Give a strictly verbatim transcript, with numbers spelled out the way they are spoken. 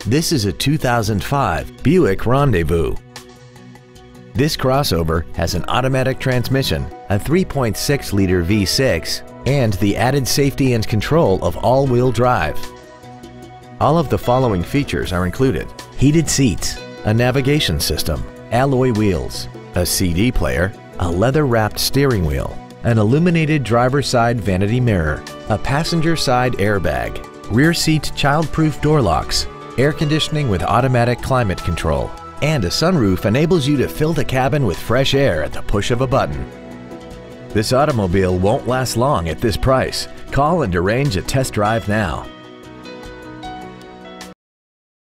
This is a two thousand five Buick Rendezvous. This crossover has an automatic transmission, a three point six liter V six, and the added safety and control of all-wheel drive. All of the following features are included: heated seats, a navigation system, alloy wheels, a C D player, a leather-wrapped steering wheel, an illuminated driver's side vanity mirror, a passenger side airbag, rear seat child-proof door locks, air conditioning with automatic climate control, and a sunroof enables you to fill the cabin with fresh air at the push of a button. This automobile won't last long at this price. Call and arrange a test drive now.